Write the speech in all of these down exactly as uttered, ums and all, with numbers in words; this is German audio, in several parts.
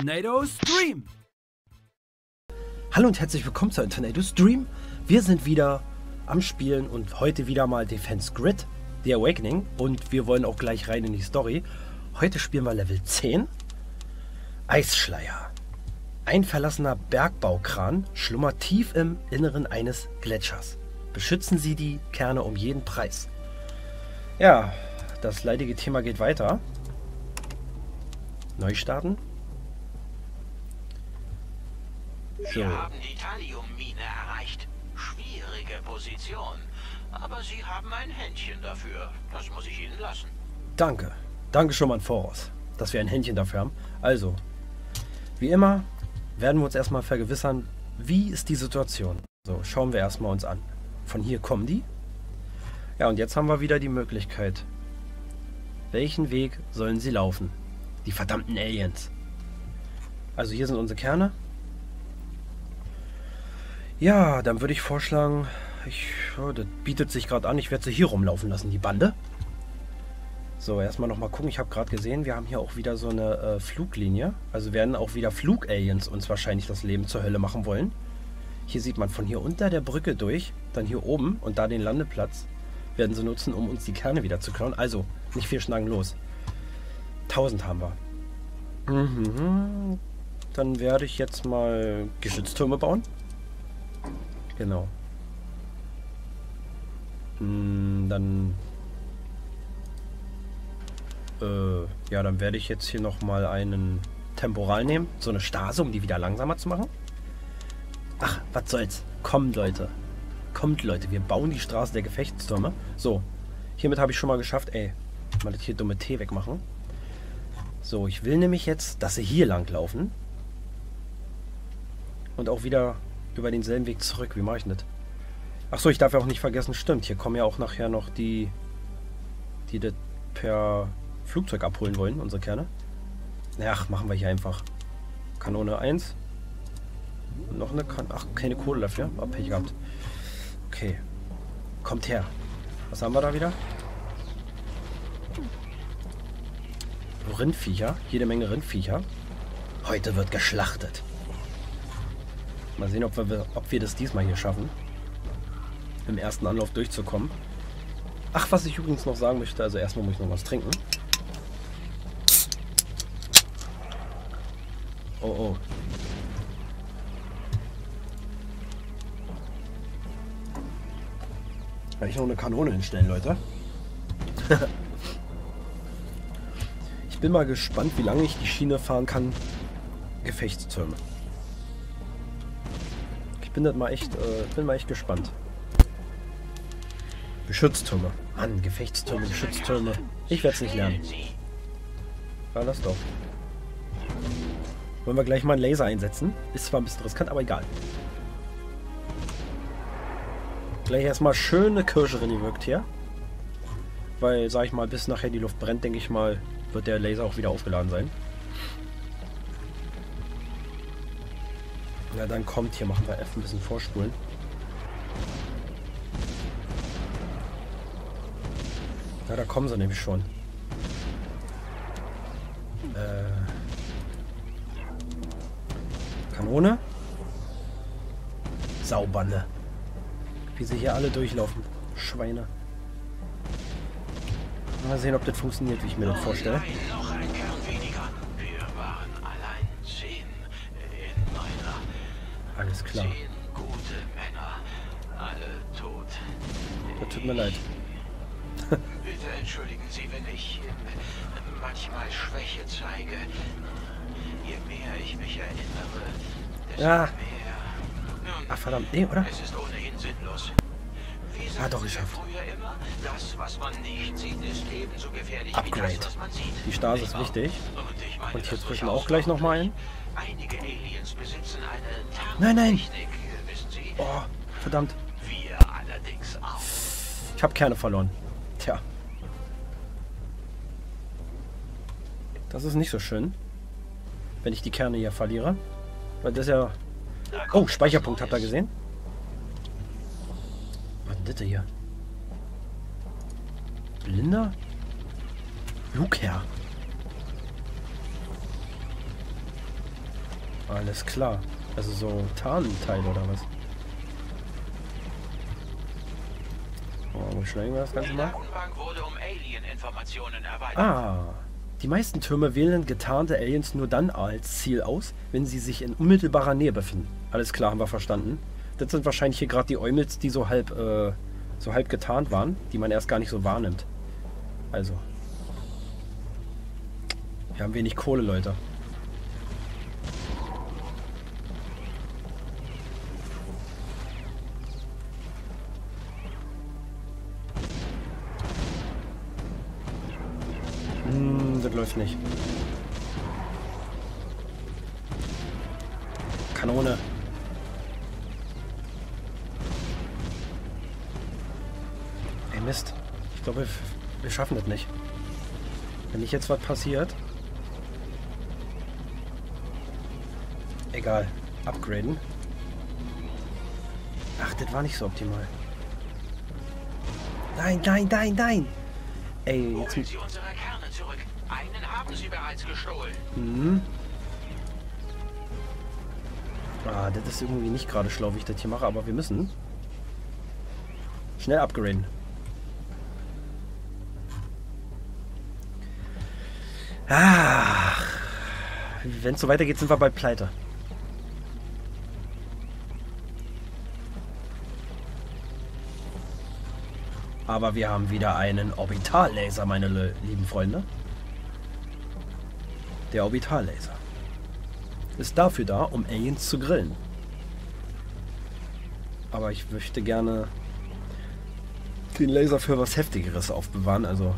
Tornado Stream. Hallo und herzlich willkommen zu einem Tornado Stream. Wir sind wieder am Spielen und heute wieder mal Defense Grid, The Awakening, und wir wollen auch gleich rein in die Story. Heute spielen wir Level zehn. Eisschleier. Ein verlassener Bergbaukran schlummert tief im Inneren eines Gletschers. Beschützen Sie die Kerne um jeden Preis. Ja, das leidige Thema geht weiter. Neu starten. So. Wir haben die Thalliummine erreicht. Schwierige Position. Aber Sie haben ein Händchen dafür. Das muss ich Ihnen lassen. Danke. Danke schon mal im Voraus, dass wir ein Händchen dafür haben. Also, wie immer werden wir uns erstmal vergewissern, wie ist die Situation. So, schauen wir erstmal uns an. Von hier kommen die. Ja, und jetzt haben wir wieder die Möglichkeit. Welchen Weg sollen sie laufen? Die verdammten Aliens. Also hier sind unsere Kerne. Ja, dann würde ich vorschlagen, ich, oh, das bietet sich gerade an, ich werde sie hier rumlaufen lassen, die Bande. So, erstmal nochmal gucken, ich habe gerade gesehen, wir haben hier auch wieder so eine äh, Fluglinie. Also werden auch wieder Flugaliens uns wahrscheinlich das Leben zur Hölle machen wollen. Hier sieht man von hier unter der Brücke durch, dann hier oben und da den Landeplatz werden sie nutzen, um uns die Kerne wieder zu klauen. Also, nicht viel schnacken, los. tausend haben wir. Mhm. Dann werde ich jetzt mal Geschütztürme bauen. Genau. Hm, dann... Äh, ja, dann werde ich jetzt hier nochmal einen Temporal nehmen. So eine Stase, um die wieder langsamer zu machen. Ach, was soll's. Kommt, Leute. Kommt, Leute. Wir bauen die Straße der Gefechtstürme. So. Hiermit habe ich schon mal geschafft. Ey, mal das hier dumme T wegmachen. So, ich will nämlich jetzt, dass sie hier lang laufen. Und auch wieder über denselben Weg zurück. Wie mache ich das? Achso, ich darf ja auch nicht vergessen, stimmt. Hier kommen ja auch nachher noch die, die das per Flugzeug abholen wollen, unsere Kerne. Ach, machen wir hier einfach. Kanone eins. Und noch eine Kanone. Ach, keine Kohle dafür. Hab Pech gehabt. Okay. Kommt her. Was haben wir da wieder? Rindviecher. Jede Menge Rindviecher. Heute wird geschlachtet. Mal sehen, ob wir, ob wir das diesmal hier schaffen. Im ersten Anlauf durchzukommen. Ach, was ich übrigens noch sagen möchte. Also erstmal muss ich noch was trinken. Oh, oh. Kann ich noch eine Kanone hinstellen, Leute? Ich bin mal gespannt, wie lange ich die Schiene fahren kann. Gefechtstürme. Ich bin das mal echt, äh, bin mal echt gespannt. Geschütztürme. Mann, Gefechtstürme, Geschütztürme. Ich werde es nicht lernen. War das doch. Wollen wir gleich mal einen Laser einsetzen? Ist zwar ein bisschen riskant, aber egal. Gleich erstmal schöne Kirsche drin gewirkt hier. Weil, sag ich mal, bis nachher die Luft brennt, denke ich mal, wird der Laser auch wieder aufgeladen sein. Na dann kommt, hier machen wir F ein bisschen vorspulen. Ja, da kommen sie nämlich schon. Äh, Kanone. Saubande. Wie sie hier alle durchlaufen. Schweine. Mal sehen, ob das funktioniert, wie ich mir das vorstelle. Noch ein Kern weniger. Wir waren allein zehn in meiner. Alles klar. Zehn gute Männer. Alle tot. Das tut mir leid. Bitte entschuldigen Sie, wenn ich äh, manchmal Schwäche zeige. Je mehr ich mich erinnere, desto Ja. mehr. Nun, Ach verdammt, nee, oder? es ist ohnehin sinnlos. Wie Ah, doch, sagten wir geschafft. früher immer, das, was man nicht sieht, ist ebenso gefährlich Upgrade. wie das, was man sieht. Die Stase Nicht ist wahr? wichtig. Und, ich meine Und hier das drücken wir durchaus auch gleich nochmal ein. Einige Aliens besitzen eine Nein, nein. Tarntechnik, wissen Sie. Oh, verdammt. Wir allerdings auch. Ich habe Kerne verloren. Tja. Das ist nicht so schön. Wenn ich die Kerne hier verliere. Weil das ja... Da Oh, kommt Speicherpunkt, was habt ihr Neues. gesehen? Was ist das hier? Blinder? Flugherr. Alles klar. Also so Tarnteil oder was? Oh, beschleunigen wir das Ganze Die mal. Datenbank wurde um Alien-Informationen erweitert. Ah. Die meisten Türme wählen getarnte Aliens nur dann als Ziel aus, wenn sie sich in unmittelbarer Nähe befinden. Alles klar, haben wir verstanden. Das sind wahrscheinlich hier gerade die Eumels, die so halb, äh, so halb getarnt waren, die man erst gar nicht so wahrnimmt. Also. Wir haben wenig Kohle, Leute. Hm, das läuft nicht. Kanone. Ey, Mist. Ich glaube, wir, wir schaffen das nicht. Wenn nicht jetzt was passiert. Egal. Upgraden. Ach, das war nicht so optimal. Nein, nein, nein, nein. Ey, Holen jetzt... Sie unsere Kerne zurück. Einen haben Sie bereits gestohlen. Mhm. Ah, das ist irgendwie nicht gerade schlau, wie ich das hier mache, aber wir müssen schnell upgraden. Ach, wenn es so weitergeht, sind wir bald pleite. Aber wir haben wieder einen Orbitallaser, meine le- lieben Freunde. Der Orbitallaser ist dafür da, um Aliens zu grillen. Aber ich möchte gerne den Laser für was Heftigeres aufbewahren, also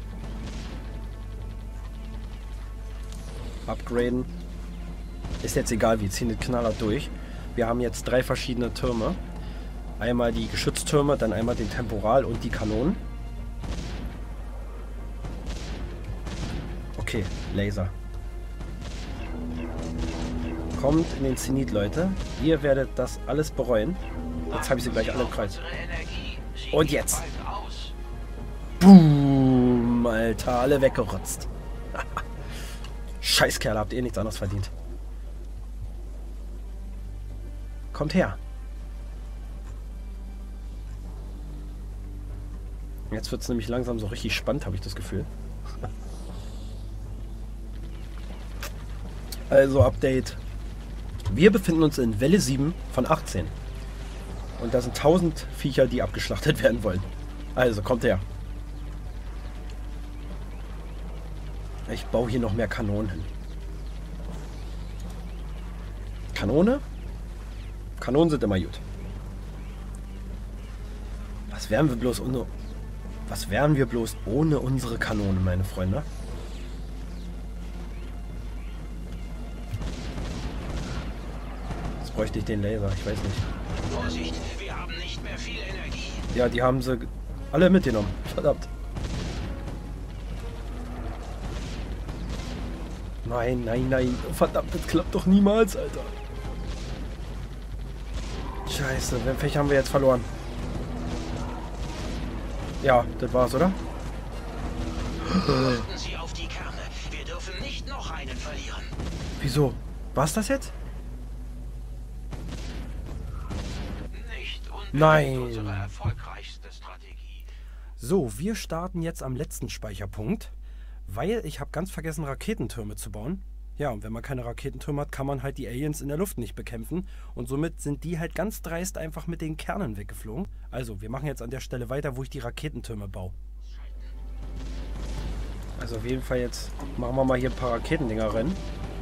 upgraden. Ist jetzt egal, wir ziehen den Knaller durch. Wir haben jetzt drei verschiedene Türme. Einmal die Geschütztürme, dann einmal den Temporal und die Kanonen. Okay, Laser. Kommt in den Zenit, Leute. Ihr werdet das alles bereuen. Jetzt habe ich sie gleich alle im Kreuz. Und jetzt. Boom, Alter, alle weggerotzt. Scheißkerle, habt ihr nichts anderes verdient. Kommt her. Jetzt wird es nämlich langsam so richtig spannend, habe ich das Gefühl. Also Update. Wir befinden uns in Welle sieben von achtzehn. Und da sind tausend Viecher, die abgeschlachtet werden wollen. Also, kommt her. Ich baue hier noch mehr Kanonen hin. Kanone? Kanonen sind immer gut. Was wären wir bloß ohne... Was wären wir bloß ohne unsere Kanonen, meine Freunde? Jetzt bräuchte ich den Laser, ich weiß nicht. Vorsicht, wir haben nicht mehr viel Energie. Ja, die haben sie alle mitgenommen. Verdammt. Nein, nein, nein. Verdammt, das klappt doch niemals, Alter. Scheiße, welche haben wir jetzt verloren? Ja, das war's, oder? Achten Sie auf die Kerne. Wir dürfen nicht noch einen verlieren. Wieso? War's das jetzt? Nicht unbedingt Nein. unsere erfolgreichste Strategie. So, wir starten jetzt am letzten Speicherpunkt, weil ich habe ganz vergessen, Raketentürme zu bauen. Ja, und wenn man keine Raketentürme hat, kann man halt die Aliens in der Luft nicht bekämpfen. Und somit sind die halt ganz dreist einfach mit den Kernen weggeflogen. Also, wir machen jetzt an der Stelle weiter, wo ich die Raketentürme baue. Also auf jeden Fall jetzt machen wir mal hier ein paar Raketendinger rennen.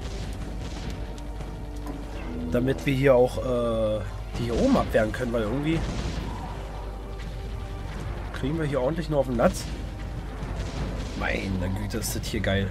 Damit wir hier auch äh, die hier oben abwehren können, weil irgendwie kriegen wir hier ordentlich nur auf den Latz. Meine Güte, ist das hier geil.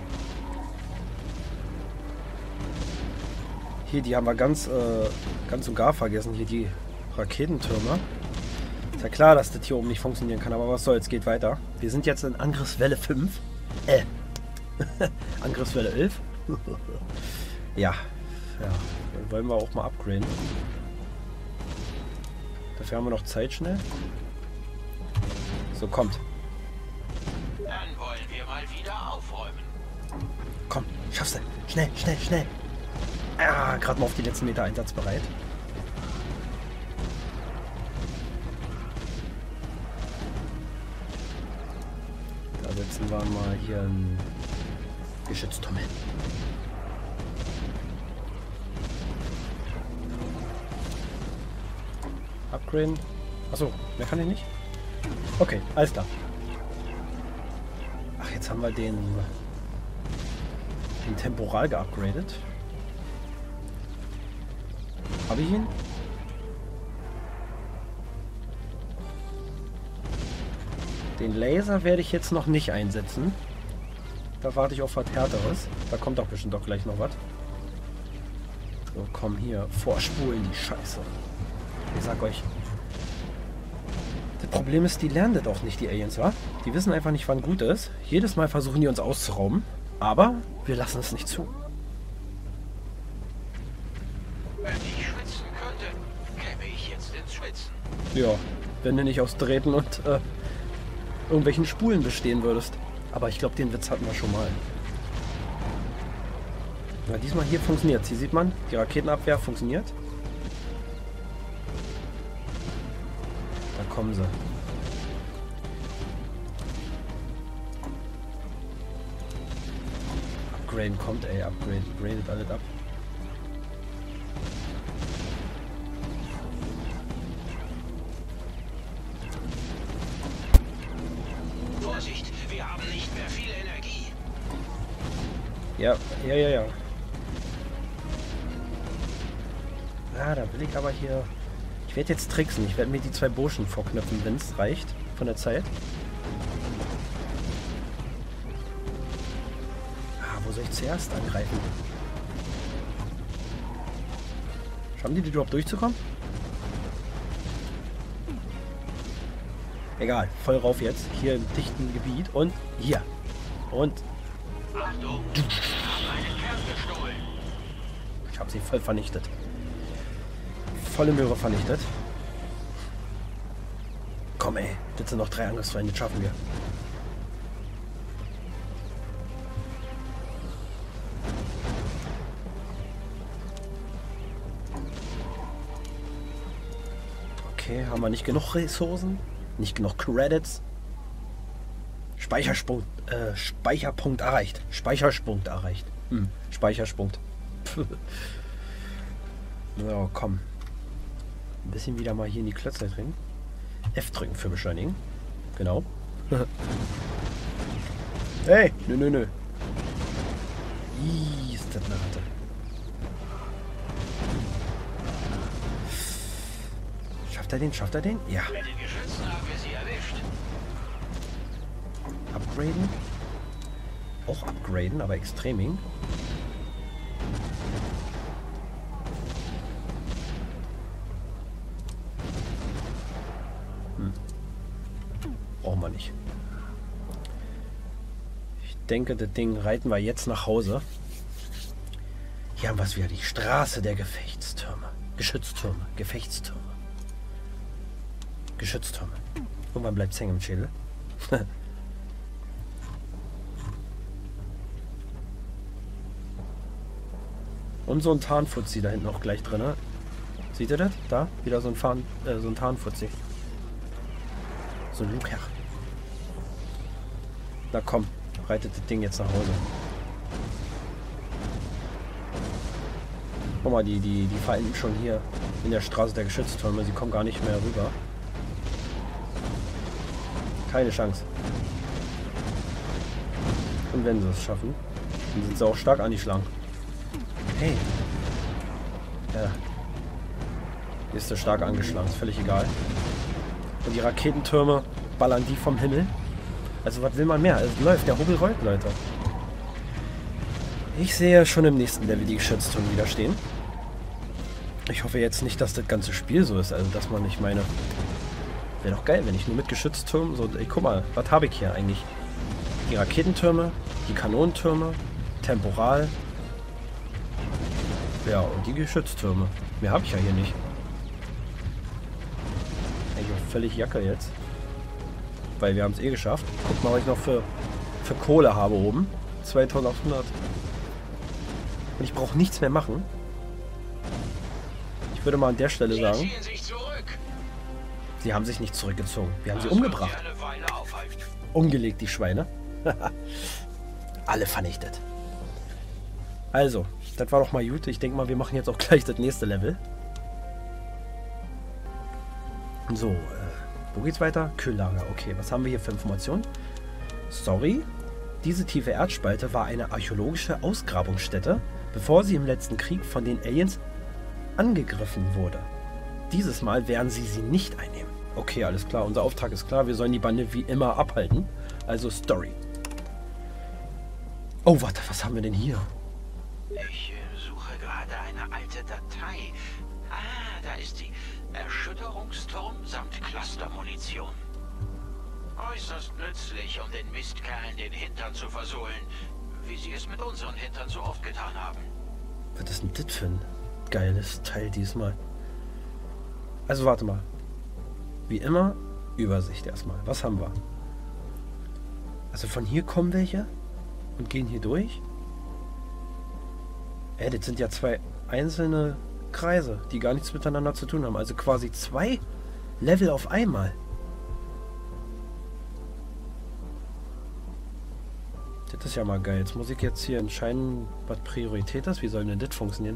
Hier, die haben wir ganz, äh, ganz und gar vergessen. Hier die Raketentürme. Ist ja klar, dass das hier oben nicht funktionieren kann, aber was soll's, geht weiter. Wir sind jetzt in Angriffswelle fünf. Äh. Angriffswelle elf. Ja. Ja. Dann wollen wir auch mal upgraden. Dafür haben wir noch Zeit schnell. So, kommt. Dann wollen wir mal wieder aufräumen. Komm, schaffst du. Schnell, schnell, schnell. Ah, gerade mal auf die letzten Meter einsatzbereit. Da setzen wir mal hier ein Geschützturm hin. Upgraden. Achso, mehr kann ich nicht? Okay, alles klar. Ach, jetzt haben wir den, den Temporal geupgradet. Habe ich ihn? Den Laser werde ich jetzt noch nicht einsetzen. Da warte ich auf was Härteres. Da kommt doch bestimmt doch gleich noch was. So, komm hier. Vorspulen, die Scheiße. Ich sag euch. Das Problem ist, die lernen das auch nicht, die Aliens, wa? Die wissen einfach nicht, wann gut ist. Jedes Mal versuchen die uns auszurauben. Aber wir lassen es nicht zu. Wenn ich schwitzen könnte, käme ich jetzt ins Schwitzen. Ja, wenn du nicht aus Drähten und äh, irgendwelchen Spulen bestehen würdest. Aber ich glaube, den Witz hatten wir schon mal. Ja, diesmal hier funktioniert. Hier sieht man, die Raketenabwehr funktioniert. Da kommen sie. Upgraden kommt, ey. Upgrade. Gradet alles ab. Vorsicht, wir haben nicht mehr viel Energie. Ja, ja, ja, ja. Ah, da will ich aber hier... Ich werde jetzt tricksen. Ich werde mir die zwei Burschen vorknöpfen, wenn es reicht von der Zeit. Ah, wo soll ich zuerst angreifen? Schaffen die, die überhaupt durchzukommen? Egal, voll rauf jetzt. Hier im dichten Gebiet. Und hier. Und... Achtung, wir haben einen Kern gestohlen. Ich habe sie voll vernichtet. Volle Möhre vernichtet. Komm ey, das sind noch drei Angriffsfeinde, das schaffen wir. Okay, haben wir nicht genug Ressourcen? Nicht genug Credits? Speicherspunkt, äh, Speicherpunkt erreicht. Speicherspunkt erreicht. Hm, Speicherspunkt. So, komm. Ein bisschen wieder mal hier in die Klötze drin. F drücken für beschleunigen. Genau. Hey, nö, nö, nö. Ih, ist das eine Ratte. Schafft er den? Schafft er den? Ja. Mit den Geschützen haben wir sie erwischt. Upgraden. Auch upgraden, aber Extreming. Hm. Brauchen wir nicht. Ich denke, das Ding reiten wir jetzt nach Hause. Hier haben wir es wieder. Die Straße der Gefechtstürme. Geschütztürme. Gefechtstürme. Geschütztürme. Irgendwann bleibt es hängen im Schädel. Und so ein Tarnfuzzi da hinten auch gleich drin. Ne? Seht ihr das? Da? Wieder so ein, Fahren, äh, so ein Tarnfuzzi. So ein Luker. Na komm, reitet das Ding jetzt nach Hause. Guck mal, die, die, die fallen schon hier in der Straße der Geschütztürme. Sie kommen gar nicht mehr rüber. Keine Chance. Und wenn sie es schaffen, dann sind sie auch stark angeschlagen. Hey. Ja. Hier ist der stark angeschlagen, ist völlig egal. Und die Raketentürme ballern die vom Himmel. Also was will man mehr? Es läuft, der Hobel rollt, Leute. Ich sehe schon im nächsten Level die Geschütztürme wieder stehen. Ich hoffe jetzt nicht, dass das ganze Spiel so ist. Also dass man nicht meine... Wäre doch geil, wenn ich nur mit Geschütztürmen so... Ey, guck mal, was habe ich hier eigentlich? Die Raketentürme, die Kanonentürme, Temporal... Ja, und die Geschütztürme. Mehr habe ich ja hier nicht. Eigentlich auch völlig Jacke jetzt. Weil wir haben es eh geschafft. Guck mal, was ich noch für, für Kohle habe oben. zweitausendachthundert. Und ich brauche nichts mehr machen. Ich würde mal an der Stelle Sie sagen, ziehen sich zurück. sie haben sich nicht zurückgezogen. Wir haben sie Das wird umgebracht. Sie eine Weile aufhalten. Umgelegt, die Schweine. Alle vernichtet. Also, das war doch mal gut. Ich denke mal, wir machen jetzt auch gleich das nächste Level. So, äh, wo geht's weiter? Kühllager. Okay, was haben wir hier für Informationen? Sorry. Diese tiefe Erdspalte war eine archäologische Ausgrabungsstätte, bevor sie im letzten Krieg von den Aliens angegriffen wurde. Dieses Mal werden sie sie nicht einnehmen. Okay, alles klar. Unser Auftrag ist klar. Wir sollen die Bande wie immer abhalten. Also Story. Oh, warte, was haben wir denn hier? Ich äh, suche gerade eine alte Datei. Ah, da ist sie. Erschütterungsturm samt Clustermunition. Äußerst nützlich, um den Mistkerlen den Hintern zu versohlen, wie sie es mit unseren Hintern so oft getan haben. Was ist denn das für ein geiles Teil diesmal? Also warte mal. Wie immer, Übersicht erstmal. Was haben wir? Also von hier kommen welche und gehen hier durch. Ey, das sind ja zwei einzelne Kreise, die gar nichts miteinander zu tun haben. Also quasi zwei Level auf einmal. Das ist ja mal geil. Jetzt muss ich jetzt hier entscheiden, was Priorität ist. Wie soll denn das funktionieren?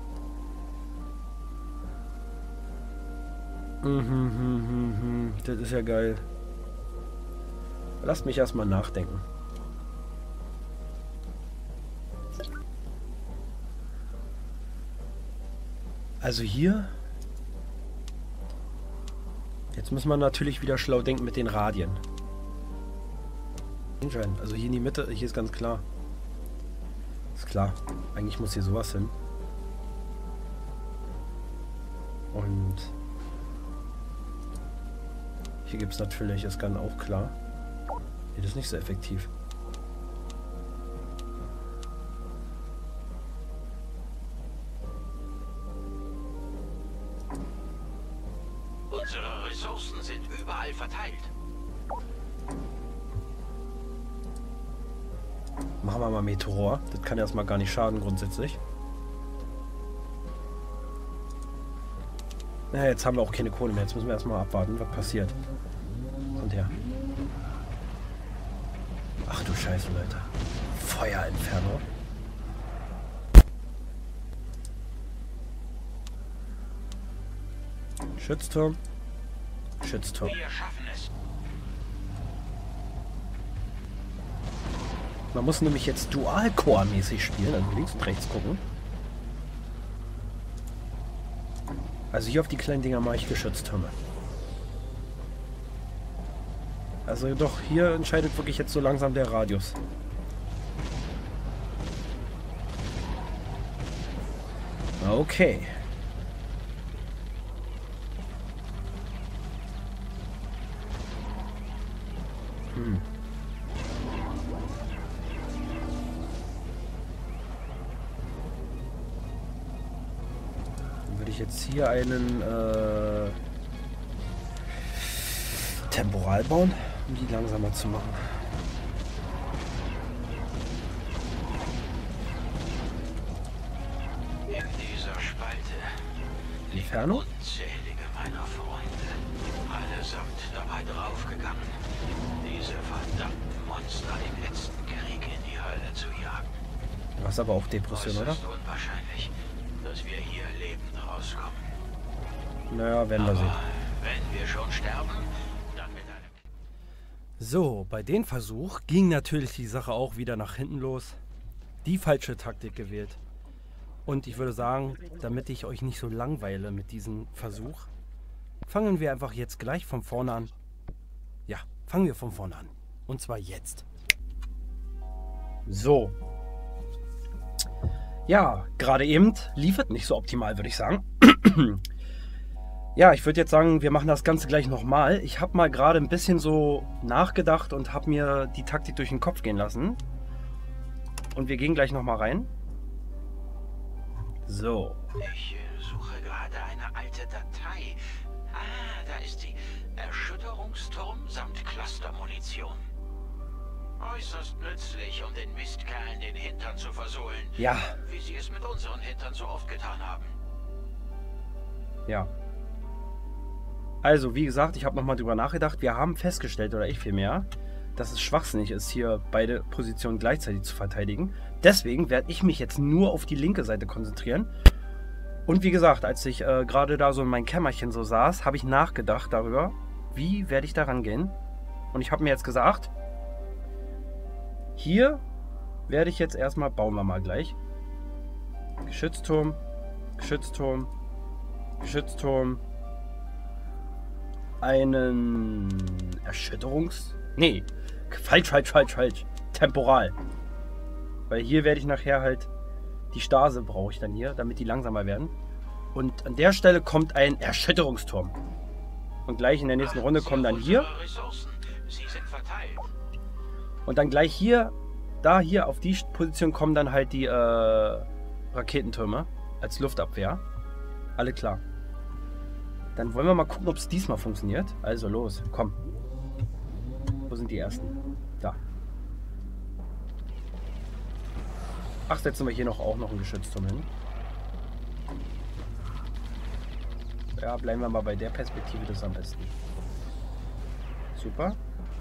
Mhm, mhm, mhm. Das ist ja geil. Lasst mich erstmal nachdenken. Also hier. Jetzt muss man natürlich wieder schlau denken mit den Radien. Also hier in die Mitte, hier ist ganz klar. Ist klar. Eigentlich muss hier sowas hin. Und hier gibt es natürlich, ist ganz auch klar. Hier ist nicht so effektiv. Unsere Ressourcen sind überall verteilt. Machen wir mal Meteor. Das kann erstmal gar nicht schaden grundsätzlich. Na, jetzt haben wir auch keine Kohle mehr. Jetzt müssen wir erstmal abwarten, was passiert. Und her. Ach du Scheiße, Leute. Feuerinferno. Schützturm. Schützturm. Wir schaffen es. Man muss nämlich jetzt Dual-Core-mäßig spielen, also links und rechts gucken. Also hier auf die kleinen Dinger mache ich Geschütztürme. Also doch, hier entscheidet wirklich jetzt so langsam der Radius. Okay. Hm. Dann würde ich jetzt hier einen äh, Temporal bauen, um die langsamer zu machen. In dieser Spalte Inferno? unzählige meiner Freunde, allesamt dabei draufgegangen, diese verdammten Monster im letzten Krieg in die Hölle zu jagen. Du hast aber auch Depression, oder? Es ist unwahrscheinlich, dass wir hier lebend rauskommen. Naja, werden wir sehen. Aber wenn wir schon sterben, dann mit einem... So, bei dem Versuch ging natürlich die Sache auch wieder nach hinten los. Die falsche Taktik gewählt. Und ich würde sagen, damit ich euch nicht so langweile mit diesem Versuch, fangen wir einfach jetzt gleich von vorne an. Ja, fangen wir von vorne an. Und zwar jetzt. So. Ja, gerade eben lief es nicht so optimal, würde ich sagen. Ja, ich würde jetzt sagen, wir machen das Ganze gleich nochmal. Ich habe mal gerade ein bisschen so nachgedacht und habe mir die Taktik durch den Kopf gehen lassen. Und wir gehen gleich nochmal rein. So. Ich äh, suche gerade eine alte Datei. Ah, da ist sie. Erschütterungsturm samt Clustermunition. Äußerst nützlich, um den Mistkerlen den Hintern zu versohlen. Ja. Wie sie es mit unseren Hintern so oft getan haben. Ja. Also, wie gesagt, ich habe nochmal drüber nachgedacht. Wir haben festgestellt, oder ich vielmehr, dass es schwachsinnig ist, hier beide Positionen gleichzeitig zu verteidigen. Deswegen werde ich mich jetzt nur auf die linke Seite konzentrieren. Und wie gesagt, als ich äh, gerade da so in mein Kämmerchen so saß, habe ich nachgedacht darüber, wie werde ich da rangehen. Und ich habe mir jetzt gesagt, hier werde ich jetzt erstmal, bauen wir mal gleich, Geschützturm, Geschützturm, Geschützturm, einen Erschütterungs... Nee, falsch, falsch, falsch, falsch. Temporal. Weil hier werde ich nachher halt... Die Stase brauche ich dann hier, damit die langsamer werden. Und an der Stelle kommt ein Erschütterungsturm. Und gleich in der nächsten Runde kommen dann hier. Und dann gleich hier, da hier auf die Position kommen dann halt die äh, Raketentürme als Luftabwehr. Alle klar. Dann wollen wir mal gucken, ob es diesmal funktioniert. Also los, komm. Wo sind die ersten? Da. Ach, setzen wir hier noch auch noch einen Geschützturm hin. Ja, bleiben wir mal bei der Perspektive, das ist am besten. Super.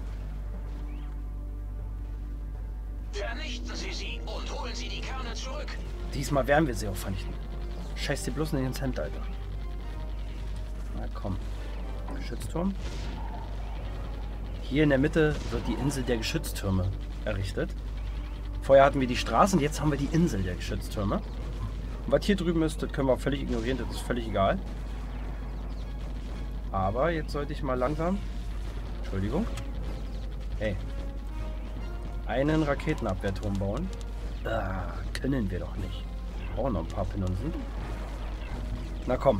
Vernichten Sie sie und holen Sie die Kerne zurück. Diesmal werden wir sie auch vernichten. Scheiß dir bloß nicht ins Hemd, Alter. Na komm. Geschützturm. Hier in der Mitte wird die Insel der Geschütztürme errichtet. Vorher hatten wir die Straßen, jetzt haben wir die Insel der Geschütztürme. Und was hier drüben ist, das können wir völlig ignorieren, das ist völlig egal. Aber jetzt sollte ich mal langsam... Entschuldigung. Hey. Einen Raketenabwehrturm bauen. Ah, können wir doch nicht. Wir brauchen noch ein paar Pinunsen. Na komm.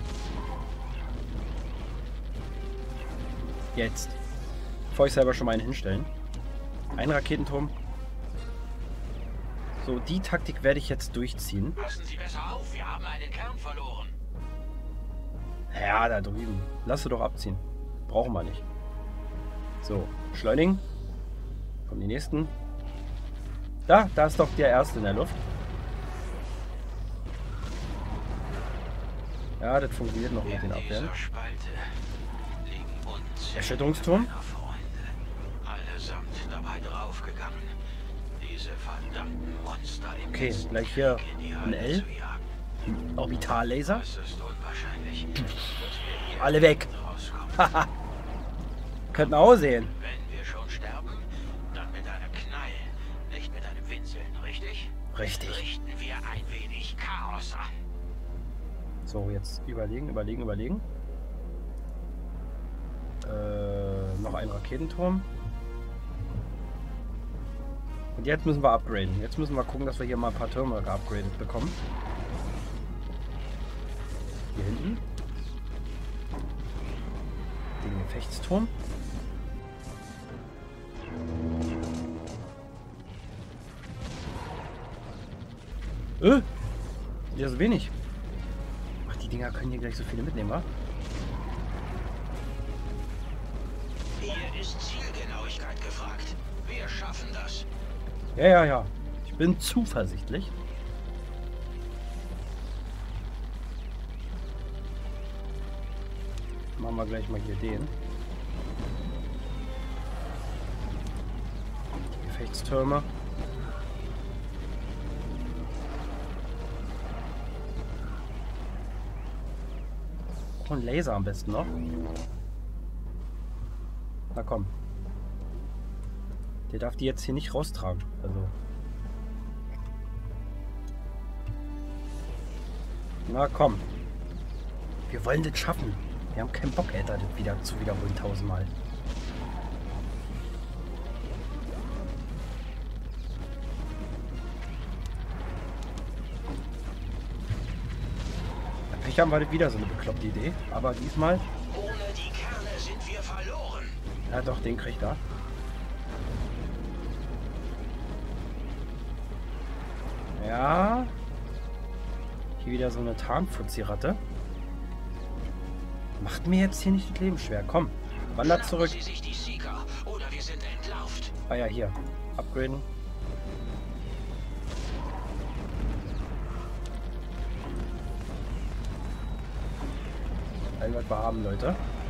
Jetzt. Bevor ich selber schon mal einen hinstellen. Ein Raketenturm. So, die Taktik werde ich jetzt durchziehen. Passen Sie besser auf, wir haben einen Kern verloren. Ja, da drüben. Lass sie doch abziehen. Brauchen wir nicht. So, beschleunigen. Kommen die nächsten. Da, da ist doch der erste in der Luft. Ja, das funktioniert noch mit den Abwehren. Erschütterungsturm. Okay, gleich hier ein L. Orbital-Laser. Alle weg. Haha. Könnten wir auch sehen. Wenn wir schon sterben, dann mit einem Knall, nicht mit einem Winseln, richtig? Richtig. Richten wir ein wenig Chaos an. So, jetzt überlegen, überlegen, überlegen. Äh, noch ein Raketenturm. Und jetzt müssen wir upgraden. Jetzt müssen wir gucken, dass wir hier mal ein paar Türme geupgradet bekommen. Hier hinten. Den Gefechtsturm. Äh, ja, so wenig. Ach, die Dinger können hier gleich so viele mitnehmen, wa? Hier ist Zielgenauigkeit gefragt. Wir schaffen das. Ja, ja, ja. Ich bin zuversichtlich. Machen wir gleich mal hier den. Die Gefechtstürme. Oh, ein Laser am besten noch. Na komm. Der darf die jetzt hier nicht raustragen. Also. Na komm. Wir wollen das schaffen. Wir haben keinen Bock, Alter, das wieder zu wiederholen tausendmal. Pech haben wir das wieder so eine bekloppte Idee. Aber diesmal. Ohne die Kerne sind wir verloren. Ja doch, den kriegt er. Ja. Hier wieder so eine Tarnfuzzi-Ratte. Macht mir jetzt hier nicht das Leben schwer. Komm, wandert zurück. Sie sich die Sieger, oder wir sind entlarvt. Ah ja, hier. Upgraden. Zeigen, was wir haben, Leute.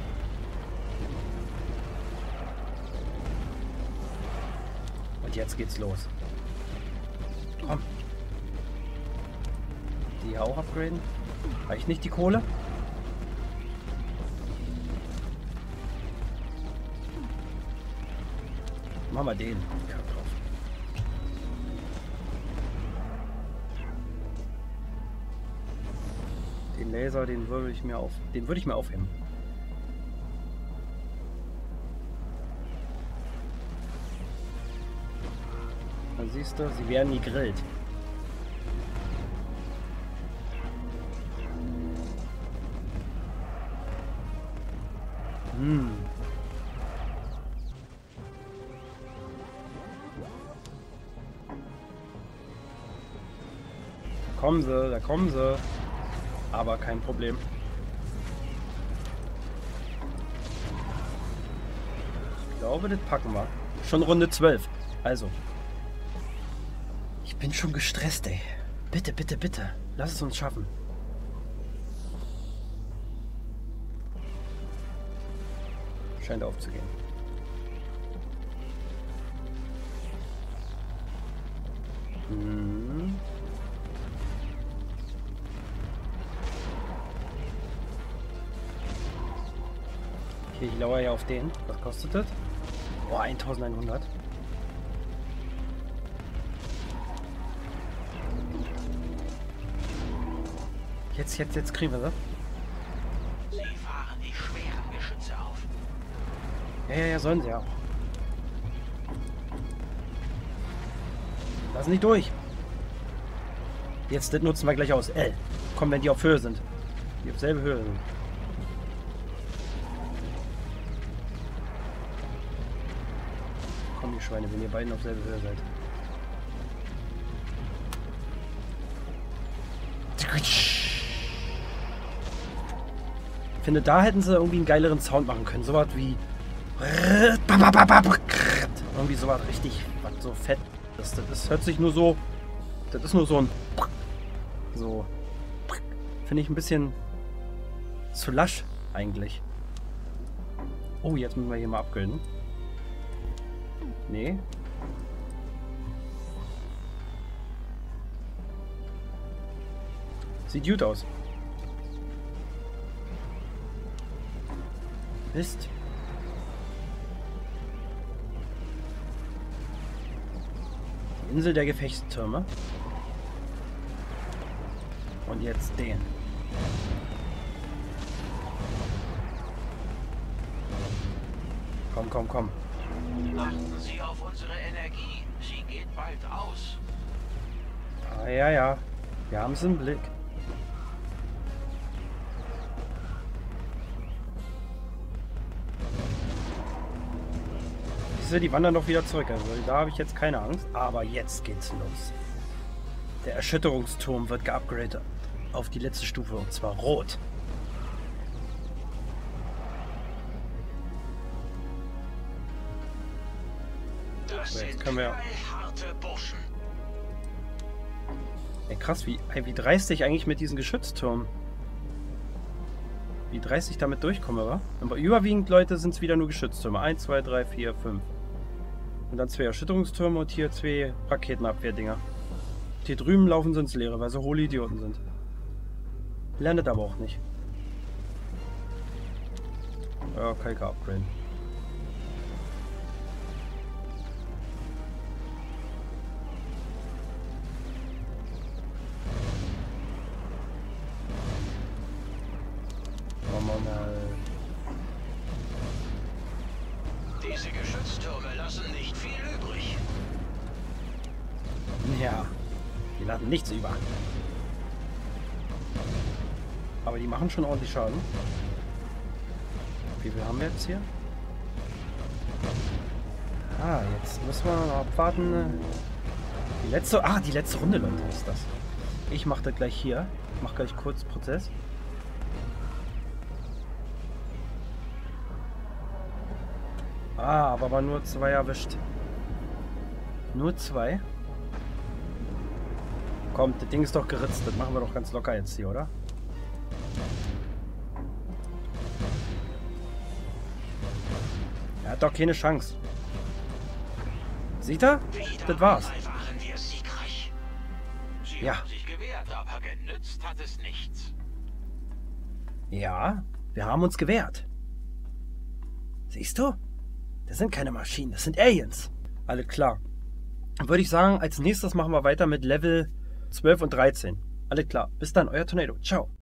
Und jetzt geht's los. Komm. Die auch upgraden. Reicht nicht die Kohle? Machen wir den. Ja, drauf. Den Laser, den würde ich mir auf, den würde ich mir aufheben. Dann siehst du, sie werden gegrillt. Hm. Da kommen sie, da kommen sie. Aber kein Problem. Ich glaube, das packen wir. Schon Runde zwölf. Also. Ich bin schon gestresst, ey. Bitte, bitte, bitte. Lass es uns schaffen. Scheint aufzugehen. Hm. Okay, ich lauere ja auf den. Was kostet das? Oh, eintausendeinhundert. Jetzt, jetzt, jetzt kriegen wir das. Sie fahren die schweren Geschütze auf. Ja, ja, ja, sollen sie auch. Lass nicht durch. Jetzt, das nutzen wir gleich aus. L. Komm, wenn die auf Höhe sind. Die auf selbe Höhe sind. Komm, die Schweine, wenn ihr beiden auf selbe Höhe seid. Ich finde, da hätten sie irgendwie einen geileren Sound machen können. Sowas wie... Irgendwie sowas richtig, was so fett. Das, das hört sich nur so... Das ist nur so ein... So... Finde ich ein bisschen... zu lasch, eigentlich. Oh, jetzt müssen wir hier mal upgraden. Nee. Sieht gut aus. Mist. Die Insel der Gefechtstürme. Und jetzt den. Komm, komm, komm. Achten Sie auf unsere Energie. Sie geht bald aus. Ah, ja, ja. Wir haben es im Blick. Die wandern doch wieder zurück. Also da habe ich jetzt keine Angst. Aber jetzt geht's los. Der Erschütterungsturm wird geupgradet auf die letzte Stufe. Und zwar rot. Das So, jetzt sind können wir... harte Burschen. Ey, krass, wie, wie dreist ich eigentlich mit diesen Geschützturmen. Wie dreist ich damit durchkomme, wa? Aber überwiegend, Leute, sind es wieder nur Geschütztürme. eins, zwei, drei, vier, fünf. Und dann zwei Erschütterungstürme und hier zwei Raketenabwehrdinger. Hier drüben laufen sie ins Leere, weil sie hohle Idioten sind. Landet aber auch nicht. Ja, kann ich upgraden. Diese Geschütztürme lassen nicht viel übrig. Ja, die laden nichts über. Aber die machen schon ordentlich Schaden. Wie viel haben wir jetzt hier? Ah, jetzt müssen wir noch abwarten. Die letzte, ah, die letzte Runde, Leute, ist das. Ich mache das gleich hier. Ich mache gleich kurz Prozess. Ah, aber war nur zwei erwischt. Nur zwei? Komm, das Ding ist doch geritzt. Das machen wir doch ganz locker jetzt hier, oder? Hat doch keine Chance. Sieht er? Das war's. Waren wir siegreich. Sie Ja. haben sich gewehrt, aber genützt hat es nichts. Ja, wir haben uns gewehrt. Siehst du? Das sind keine Maschinen, das sind Aliens. Alle klar. Dann würde ich sagen, als nächstes machen wir weiter mit Level zwölf und dreizehn. Alle klar. Bis dann, euer Tornado. Ciao.